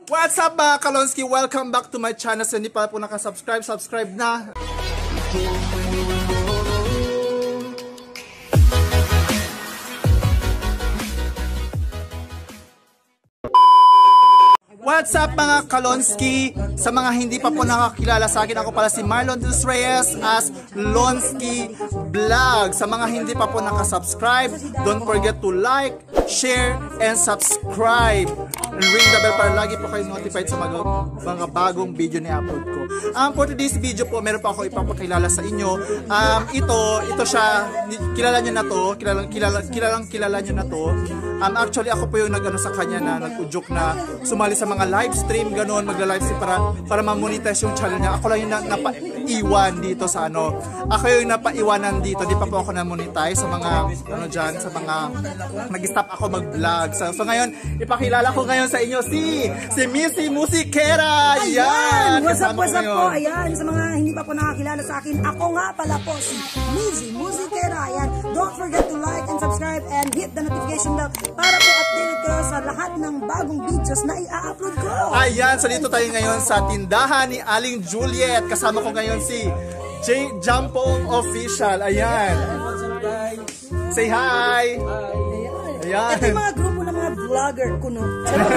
What's up mga Kalonski? Welcome back to my channel. So hindi pa po nakasubscribe, subscribe na. What's up mga Kalonski? Sa mga hindi pa po nakakilala sa akin, ako pala si Marlon Dos Reyes as Lonsky Vlog. Sa mga hindi pa po nakasubscribe, don't forget to like, share, and subscribe. And ring the bell para lagi po kayo notified sa mga bagong video na i-upload ko. For today's video po, meron pa ako ipapakilala sa inyo. Ito siya, kilala nyo na to, kilala nyo na to. Actually ako po yung nag-ano sa kanya na nag-udyok na sumali sa mga live stream, ganoon, magla-live stream para ma-monetize yung channel niya. Ako lang yung napaiwan dito sa ano. Ako yung napaiwanan dito. Di pa po ako na-monetize sa mga ano diyan, sa mga nag-stop ako mag-vlog. So ngayon, ipakilala ko ngayon sa inyo si Missy Musikera. Ayan! What's up po? Ayan, sa mga hindi pa po nakakilala sa akin, ako nga pala po si Missy Musikera. Ayan, don't forget to like and subscribe and hit the notification bell para po updated kayo sa lahat ng bagong videos na i-upload ko. Ayan, so dito tayo ngayon sa tindahan ni Aling Juliet. Kasama ko ngayon si J. Jampong Official. Ayan. Say hi! Ayan. Ito yung mga grupo ng mga vlogger ko, no?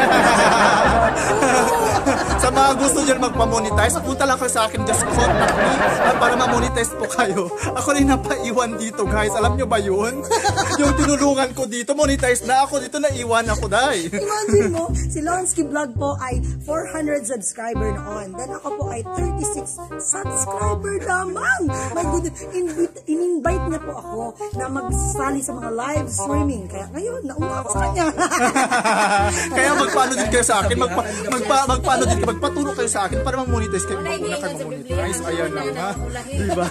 Sa mga gusto nyo magpa-monetize, punta lang kayo sa akin, just contact me para ma-monetize po kayo. Ako rin napaiwan dito, guys. Alam nyo ba yun? Yung tinulungan ko dito, monetize na ako. Dito naiwan ako, dahil. Imagine mo, si Lonsky Vlog po ay 400 subscriber noon. Then ako po ay 36 subscriber lamang. My goodness, in-invite niya po ako na magsali sa mga live streaming. Kaya ngayon, nauna ako sa kanya. Kaya magpaano din kayo sa akin, magpaano din, magpaturo kayo sa akin para mag-monetize kayo. Maguna kayo mag-monetize. Ayan na nga. Diba?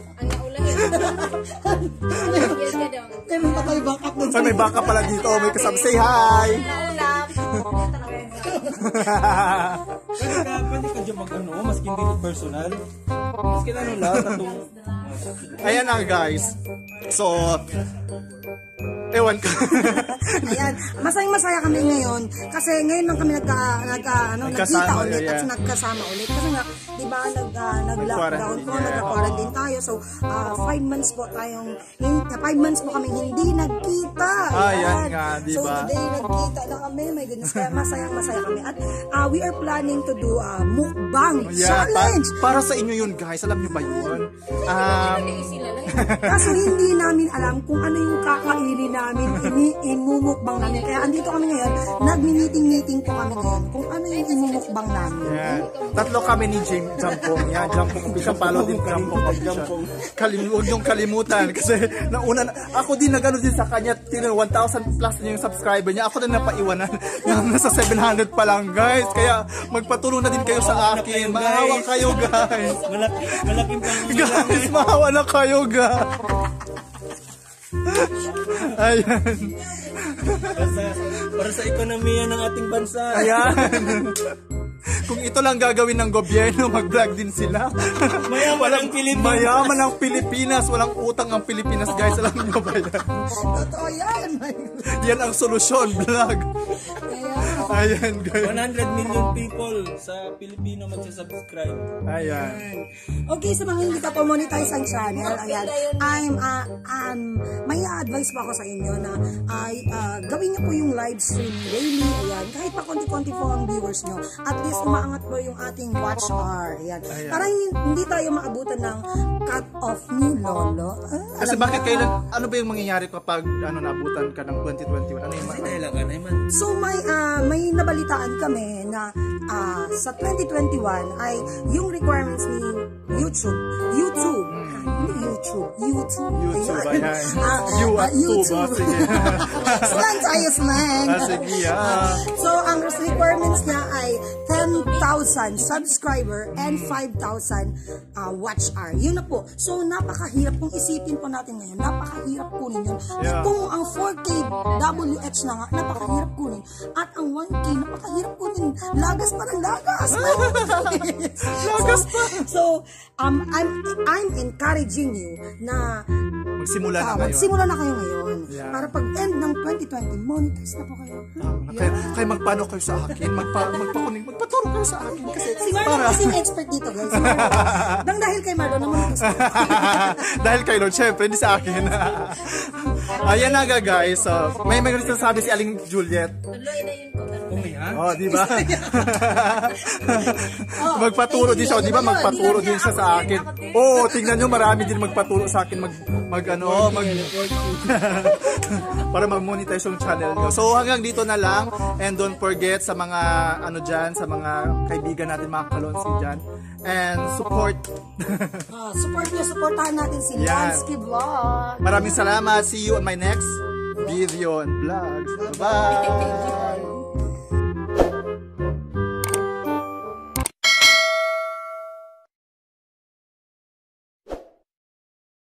May backup nun. May backup pala dito. May kasama. Say hi! Pwede ka dyan mag-ano, maski hindi personal. Maski ano lang, tatong... Ayan na guys. So, ewan ko. Ayan, masaya kami ngayon kasi ngayon lang kami nagkita ulit at nagkasama ulit kasi nga, di ba, nag-lockdown po, nag-quarantine tayo. So, 5 months po kaming hindi nagkita. Ayan nga, di ba? So, today nagkita na kami. My goodness, kaya masaya kami. At we are planning to do a mukbang challenge. Para sa inyo yun, guys. Alam nyo ba yun? Kaso hindi namin alam kung ano yung kakainin namin, imumukbang namin. Kaya andito kami ngayon, nagmi-meeting po kami ngayon kung ano yung imumukbang namin. Yeah. Tatlo kami ni Jampong. Yan, Jampong official. Follow din Jampong official. Huwag niyong kalimutan. Kasi nauna, ako din nagano din sa kanya, 1,000 plus na yung subscriber niya. Ako din napaiwanan. Nasa 700 pa lang, guys. Kaya magpatulong na din kayo sa akin. Maawa kayo, guys. Malaking guys, maawa na kayo, guys. Ayan. Para sa ekonomiya ng ating bansa. Ayan. Kung ito lang gagawin ng gobyerno, mag-vlog din sila. Mayaman ang Pilipinas. Walang utang ang Pilipinas, guys. Alam nyo ba yan? Totoo yan. Yan ang solusyon, vlog. Ayan, guys. 100 million people sa Pilipino magsasubscribe. Ayan. Okay, sa mga hindi pa po monetize ang channel, ayan, may advice pa ako sa inyo na gawin niyo po yung live stream daily, ayan, kahit pa konti-konti po ang viewers nyo, at least umaangat po yung ating watch hour, ayan. Para hindi tayo maabutan ng cut off ni Lolo. Kasi bakit kailan, ano ba yung mangyayari kapag naabutan ka ng 2021? Ano yung So may nabalitaan kami na sa 2021 ay yung requirements ni YouTube. Slang tayo, slang. Sige, So, ang requirements niya ay 10,000 subscriber and 5,000 watch hour. Yun na po. So, napakahirap kung isipin po natin ngayon. Napakahirap kunin yun. Kung ang 4K WH na nga, napakahirap kunin. At ang 1K, napakahirap kunin. Lagas pa ng lagas. Lagas pa. So, I'm encouraging you na magsimula na kayo ngayon. Yeah. Para pag end ng 2020, monetize na po kayo. Kaya magpano kayo sa akin? naman sa akin kasi Si Marlon kasi yung expert dito, guys. Si Marlon. Nang dahil kay Marlon naman yung expert. Dahil kay Lord, syempre, hindi sa akin. Ayan na nga, guys. So, may gusto sabi si Aling Juliet. Oh, di ba? Magpaturo din siya, di ba? Magpaturo din siya sa akin. Oh, tingnan nyo, marami din magpaturo sa akin para mag-monetize yung channel nyo. So, hanggang dito na lang. And don't forget sa mga dyan, sa mga kaibigan natin, mga kalonsi dyan. And support. Supportahan natin si Yan. Lonsky Vlog. Maraming salamat. See you on my next video and vlog. Bye!